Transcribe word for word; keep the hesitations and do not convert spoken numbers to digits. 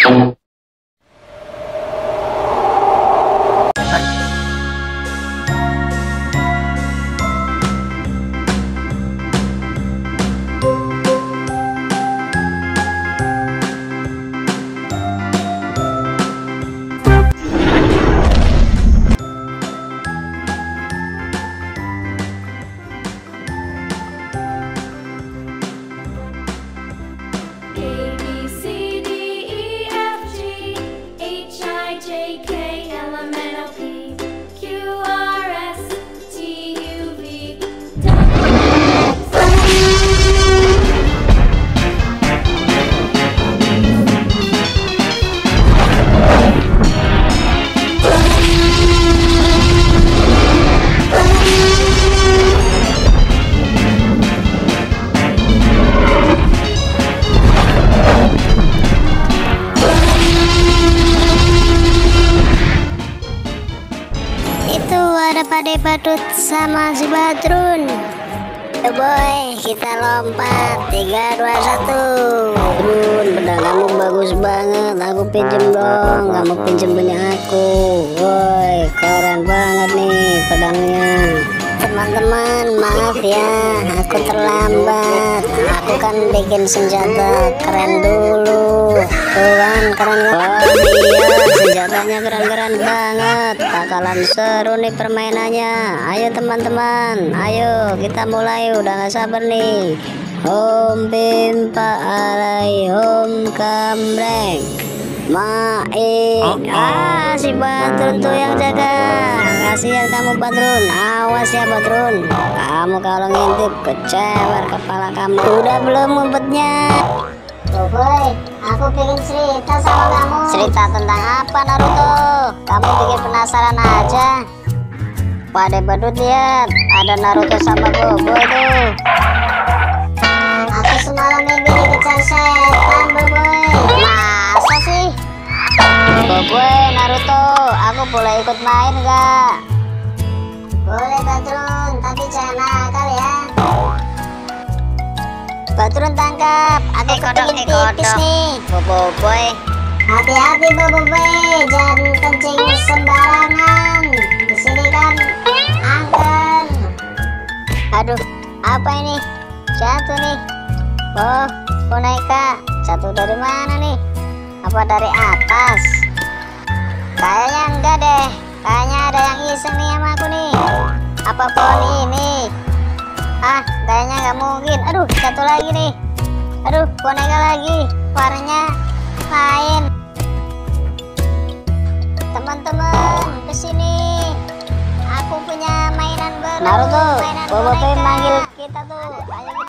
Ada Pade Badut sama si Badrun. Yo boy, kita lompat. Tiga, dua, satu. Badrun, pedang kamu bagus banget. Aku pinjem dong. Kamu pinjem punya aku. Woi, keren banget nih pedangnya. Teman-teman, maaf ya, aku terlambat. Aku kan bikin senjata keren dulu. Tuh kan, keren kan? Oh iya, senjatanya keren-keren banget. Bakalan seru nih permainannya. Ayo teman-teman, ayo kita mulai. Udah gak sabar nih. Home pimpa alai home kamreng main. Ah, si Badrun tuh yang jaga. Kasihan kamu Badrun, awas ya Badrun. Kamu kalau ngintip kecewer kepala kamu. Udah belum ngumpetnya? Tuh boy, aku bikin cerita sama kamu. Cerita tentang apa Naruto? Kamu bikin penasaran aja. Pade Badut lihat, ada Naruto sama Bobo tuh. Aku semalam mimpi dikejar setan Boboy. Masa sih? Boboy, Naruto, aku boleh ikut main gak? Boleh Badrun, tapi jangan nakal ya. Badrun tangkap, aku kepingin pipis nih. Boboy, hati-hati Boboy, jangan kencing sembarangan. Di sini kan angker. Aduh, apa ini? Jatuh nih. Oh, boneka. Jatuh dari mana nih? Apa dari atas? Kayaknya enggak deh. Kayaknya ada yang iseng nih sama aku nih. Apa pohon ini? Ah, kayaknya nggak mungkin. Aduh, jatuh lagi nih. Aduh, boneka lagi. Warnanya lain. Teman-teman, kesini. Aku punya mainan baru. Naruto, Bobo pengen manggil kita tuh. Ayo.